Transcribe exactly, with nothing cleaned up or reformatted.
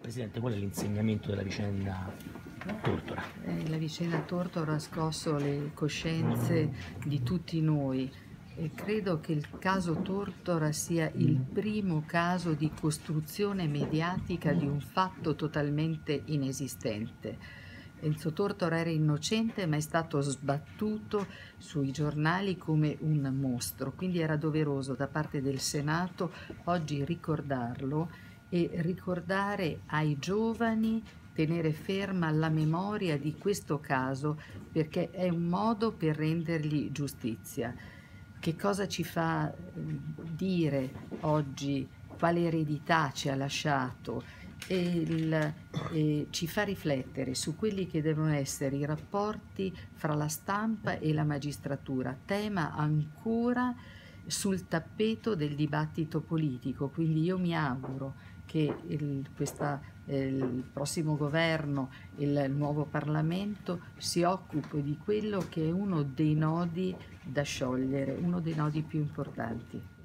Presidente, qual è l'insegnamento della vicenda Tortora? Eh, la vicenda Tortora ha scosso le coscienze di tutti noi e credo che il caso Tortora sia il primo caso di costruzione mediatica di un fatto totalmente inesistente. Enzo Tortora era innocente, ma è stato sbattuto sui giornali come un mostro, quindi era doveroso da parte del Senato oggi ricordarlo e ricordare ai giovani, tenere ferma la memoria di questo caso, perché è un modo per rendergli giustizia. Che cosa ci fa eh, dire oggi, quale eredità ci ha lasciato, e, il, e ci fa riflettere su quelli che devono essere i rapporti fra la stampa e la magistratura, tema ancora sul tappeto del dibattito politico. Quindi io mi auguro che il, questa, eh, il prossimo governo, il, il nuovo Parlamento si occupi di quello che è uno dei nodi da sciogliere, uno dei nodi più importanti.